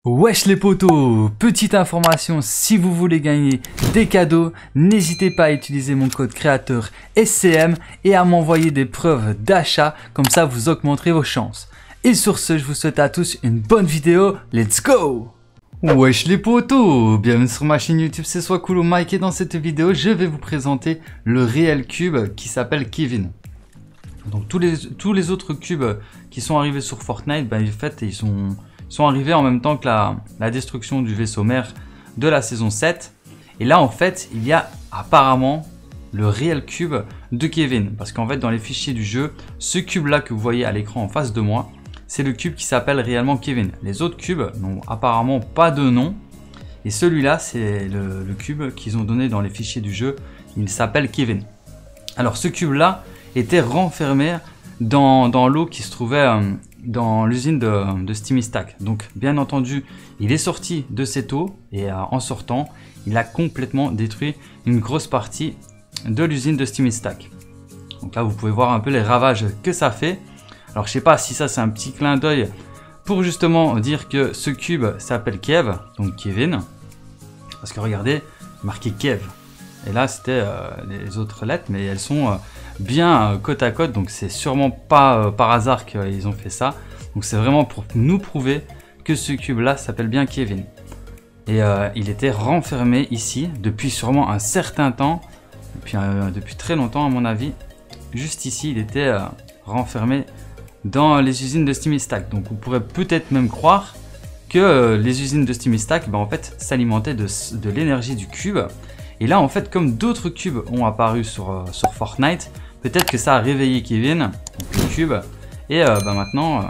Wesh les potos, petite information, si vous voulez gagner des cadeaux, n'hésitez pas à utiliser mon code créateur SCM et à m'envoyer des preuves d'achat, comme ça vous augmenterez vos chances. Et sur ce, je vous souhaite à tous une bonne vidéo, let's go! Wesh les potos, bienvenue sur ma chaîne YouTube, c'est Swacool ou Mike et dans cette vidéo, je vais vous présenter le réel cube qui s'appelle Kevin. Donc tous les autres cubes qui sont arrivés sur Fortnite, en fait ils sont arrivés en même temps que la destruction du vaisseau mère de la saison 7. Et là en fait il y a apparemment le réel cube de Kevin. Parce qu'en fait dans les fichiers du jeu, ce cube là que vous voyez à l'écran en face de moi, c'est le cube qui s'appelle réellement Kevin. Les autres cubes n'ont apparemment pas de nom. Et celui-là c'est le cube qu'ils ont donné dans les fichiers du jeu. Il s'appelle Kevin. Alors ce cube là était renfermé dans l'eau qui se trouvait dans l'usine de Steamy Stack. Donc bien entendu il est sorti de cette eau et en sortant il a complètement détruit une grosse partie de l'usine de Steamy Stack. Donc là vous pouvez voir un peu les ravages que ça fait. Alors je sais pas si ça c'est un petit clin d'œil pour justement dire que ce cube s'appelle Kev, donc Kevin, parce que regardez marqué Kev et là c'était les autres lettres mais elles sont bien côte à côte, donc c'est sûrement pas par hasard qu'ils ont fait ça. Donc c'est vraiment pour nous prouver que ce cube là s'appelle bien Kevin. Et il était renfermé ici depuis sûrement un certain temps, depuis très longtemps à mon avis. Juste ici il était renfermé dans les usines de Steamy Stack. Donc vous pourrez peut-être même croire que les usines de Steamy Stack en fait s'alimentaient de l'énergie du cube. Et là en fait comme d'autres cubes ont apparu sur Fortnite, peut-être que ça a réveillé Kevin, donc le cube, et maintenant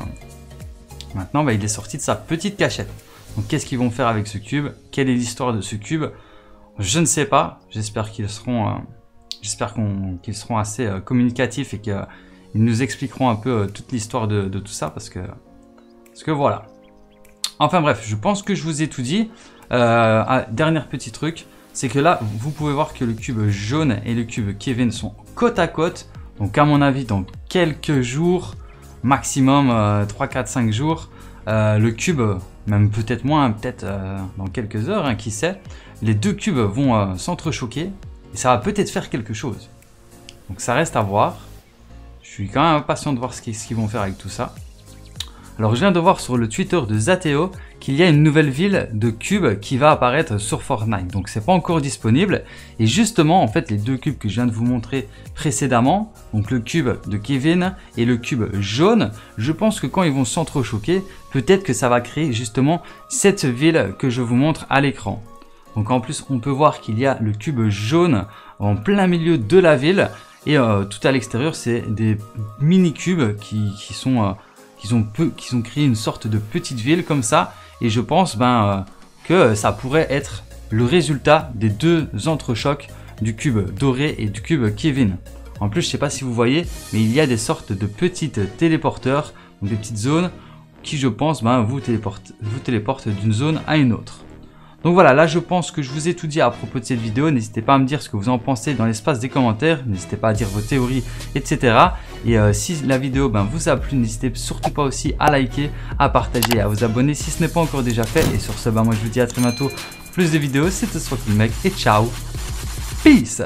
il est sorti de sa petite cachette. Donc qu'est-ce qu'ils vont faire avec ce cube? Quelle est l'histoire de ce cube? Je ne sais pas. J'espère qu'ils seront, qu'ils seront assez communicatifs et qu'ils nous expliqueront un peu toute l'histoire de tout ça, parce que voilà. Enfin bref, je pense que je vous ai tout dit. Dernier petit truc, c'est que là, vous pouvez voir que le cube jaune et le cube Kevin sont côte à côte. Donc à mon avis, dans quelques jours, maximum 3, 4, 5 jours, le cube, même peut-être moins, peut-être dans quelques heures, qui sait, les deux cubes vont s'entrechoquer et ça va peut-être faire quelque chose. Donc ça reste à voir. Je suis quand même impatient de voir ce qu'ils vont faire avec tout ça. Alors je viens de voir sur le Twitter de Zateo qu'il y a une nouvelle ville de cubes qui va apparaître sur Fortnite. Donc c'est pas encore disponible. Et justement en fait les deux cubes que je viens de vous montrer précédemment, donc le cube de Kevin et le cube jaune, je pense que quand ils vont s'entrechoquer, peut-être que ça va créer justement cette ville que je vous montre à l'écran. Donc en plus on peut voir qu'il y a le cube jaune en plein milieu de la ville. Et tout à l'extérieur c'est des mini cubes qui ont créé une sorte de petite ville comme ça. Et je pense que ça pourrait être le résultat des deux entrechocs du cube doré et du cube Kevin. En plus, je ne sais pas si vous voyez, mais il y a des sortes de petites téléporteurs, donc des petites zones qui, je pense, vous téléportent d'une zone à une autre. Donc voilà, là je pense que je vous ai tout dit à propos de cette vidéo. N'hésitez pas à me dire ce que vous en pensez dans l'espace des commentaires. N'hésitez pas à dire vos théories, etc. Et si la vidéo vous a plu, n'hésitez surtout pas aussi à liker, à partager et à vous abonner si ce n'est pas encore déjà fait. Et sur ce, moi je vous dis à très bientôt pour plus de vidéos. C'était Swacool mec et ciao. Peace.